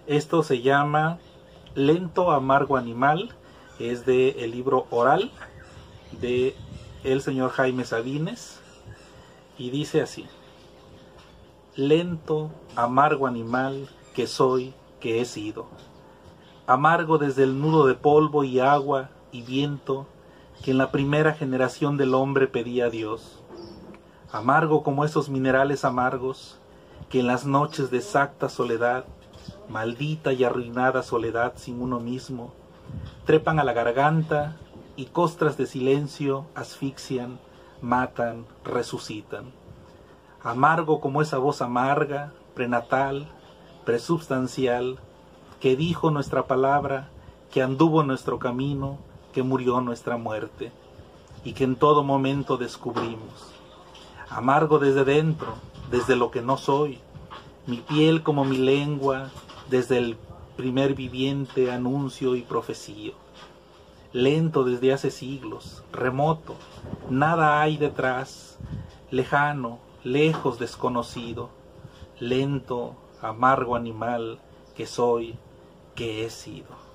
Esto se llama Lento Amargo Animal, es del libro Oral de el señor Jaime Sabines, y dice así: lento, amargo animal que soy, que he sido, amargo desde el nudo de polvo y agua y viento que en la primera generación del hombre pedía a Dios, amargo como esos minerales amargos que en las noches de exacta soledad, maldita y arruinada soledad sin uno mismo, trepan a la garganta y costras de silencio asfixian, matan, resucitan. Amargo como esa voz amarga, prenatal, presubstancial, que dijo nuestra palabra, que anduvo nuestro camino, que murió nuestra muerte, y que en todo momento descubrimos. Amargo desde dentro, desde lo que no soy, mi piel como mi lengua, desde el primer viviente anuncio y profecío. Lento desde hace siglos, remoto, nada hay detrás, lejano, lejos, desconocido, lento, amargo animal que soy, que he sido.